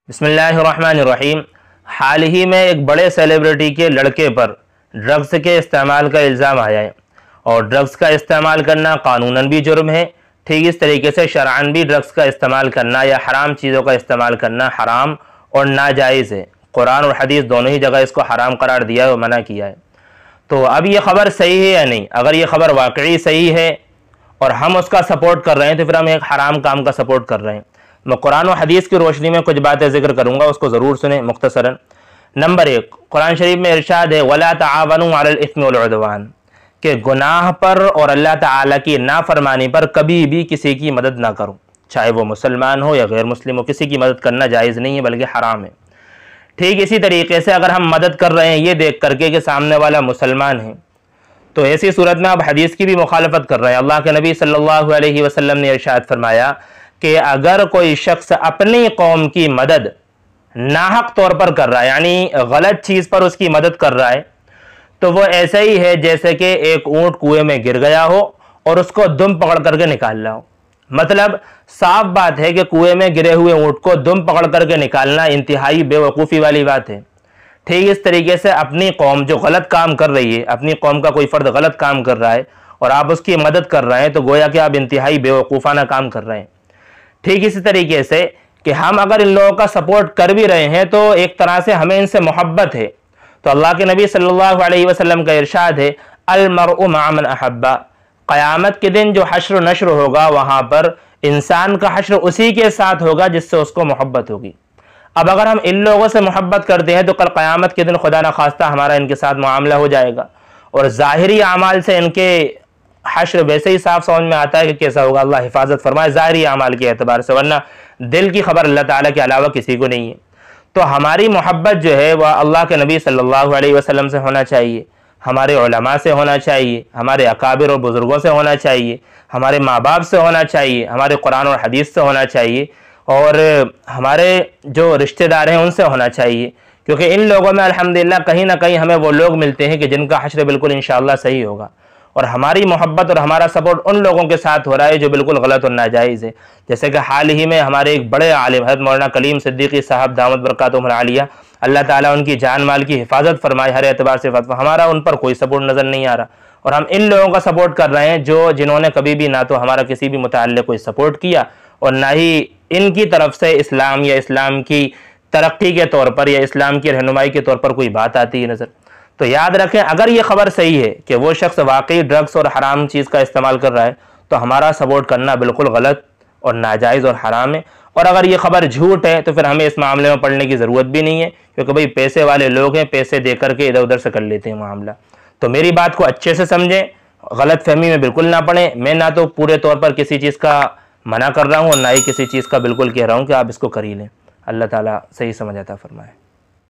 बिस्मिल्लाहिर्रहमानिर्रहीम। हाल ही में एक बड़े सेलिब्रिटी के लड़के पर ड्रग्स के इस्तेमाल का इल्ज़ाम आया है और ड्रग्स का इस्तेमाल करना कानूनन भी जुर्म है। ठीक इस तरीके से शरअन भी ड्रग्स का इस्तेमाल करना या हराम चीज़ों का इस्तेमाल करना हराम और नाजायज़ है। कुरान और हदीस दोनों ही जगह इसको हराम करार दिया है और मना किया है। तो अब ये ख़बर सही है या नहीं? अगर ये ख़बर वाकई सही है और हम उसका सपोर्ट कर रहे हैं तो फिर हम एक हराम काम का सपोर्ट कर रहे हैं। मैं कुरान और हदीस की रोशनी में कुछ बातें जिक्र करूंगा, उसको ज़रूर सुने मुख्तसरन। नंबर 1, कुरान शरीफ में इरशाद है वला तआवनु अलल इस्मि वल उद्वान, कि गुनाह पर और अल्लाह ताला की नाफरमानी पर कभी भी किसी की मदद ना करो, चाहे वो मुसलमान हो या गैर मुस्लिम हो। किसी की मदद करना जायज़ नहीं है बल्कि हराम है। ठीक इसी तरीके से अगर हम मदद कर रहे हैं ये देख करके कि सामने वाला मुसलमान है तो ऐसी सूरत में आप हदीस की भी मुखालफत कर रहे हैं। अल्लाह के नबी सल्लल्लाहु अलैहि वसल्लम ने इरशाद फरमाया कि अगर कोई शख्स अपनी कौम की मदद नाहक तौर पर कर रहा है, यानी गलत चीज़ पर उसकी मदद कर रहा है, तो वो ऐसा ही है जैसे कि एक ऊँट कुएं में गिर गया हो और उसको दुम पकड़ करके निकाल रहा हो। मतलब साफ बात है कि कुएं में गिरे हुए ऊँट को दुम पकड़ करके निकालना इंतहाई बेवकूफ़ी वाली बात है। ठीक इस तरीके से अपनी कौम जो गलत काम कर रही है, अपनी कौम का कोई फ़र्द गलत काम कर रहा है और आप उसकी मदद कर रहे हैं तो गोया कि आप इंतहाई बेवकूफ़ाना काम कर रहे हैं। ठीक इसी तरीके से कि हम अगर इन लोगों का सपोर्ट कर भी रहे हैं तो एक तरह से हमें इनसे मोहब्बत है। तो अल्लाह के नबी सल्लल्लाहु अलैहि वसल्लम का इरशाद है अल मरउ मअ मन अहब्बा, क़यामत के दिन जो हश्र नश्र होगा वहाँ पर इंसान का हश्र उसी के साथ होगा जिससे उसको मोहब्बत होगी। अब अगर हम इन लोगों से मोहब्बत करते हैं तो कल क़यामत के दिन खुदा न खास्ता हमारा इनके साथ मामला हो जाएगा और ज़ाहिरी अमाल से इनके हश्र वैसे ही साफ समझ में आता है कि कैसा होगा। अल्लाह हिफाजत फरमाए ज़ाहिरी अमाल के एतबार से, वरना दिल की खबर अल्लाह ताला के अलावा किसी को नहीं है। तो हमारी मोहब्बत जो है वह अल्लाह के नबी सल्लल्लाहु अलैहि वसल्लम से होना चाहिए, हमारे उलमा से होना चाहिए, हमारे अकाबिर और बुज़ुर्गों से होना चाहिए, हमारे माँ बाप से होना चाहिए, हमारे कुरान और हदीस से होना चाहिए और हमारे जो रिश्तेदार हैं उनसे होना चाहिए। क्योंकि इन लोगों में अल्हम्दुलिल्लाह कहीं ना कहीं हमें वो लोग मिलते हैं कि जिनका हश्र बिल्कुल इंशाअल्लाह सही होगा और हमारी मोहब्बत और हमारा सपोर्ट उन लोगों के साथ हो रहा है जो बिल्कुल गलत और नाजायज़ है। जैसे कि हाल ही में हमारे एक बड़े आलिम हज़रत मौलाना कलीम सिद्दीकी साहब दामत बरकातुहुल आलिया, अल्लाह ताला उनकी जान माल की हिफाजत फरमाए हर एतबार से, हमारा उन पर कोई सपोर्ट नज़र नहीं आ रहा और हम इन लोगों का सपोर्ट कर रहे हैं जिन्होंने कभी भी ना तो हमारा किसी भी मुताल्लिक़ कोई सपोर्ट किया और ना ही इनकी तरफ से इस्लाम या इस्लाम की तरक्की के तौर पर या इस्लाम की रहनुमाई के तौर पर कोई बात आती है नज़र। तो याद रखें, अगर ये खबर सही है कि वो शख्स वाकई ड्रग्स और हराम चीज़ का इस्तेमाल कर रहा है तो हमारा सपोर्ट करना बिल्कुल गलत और नाजायज़ और हराम है। और अगर ये खबर झूठ है तो फिर हमें इस मामले में पढ़ने की ज़रूरत भी नहीं है, क्योंकि भाई पैसे वाले लोग हैं, पैसे दे करके इधर उधर से कर लेते हैं मामला। तो मेरी बात को अच्छे से समझें, गलत फहमी में बिल्कुल ना पड़ें। मैं ना तो पूरे तौर पर किसी चीज़ का मना कर रहा हूँ और ना ही किसी चीज़ का बिल्कुल कह रहा हूँ कि आप इसको कर ही लें। अल्लाह ताला सही समझ अता फरमाए।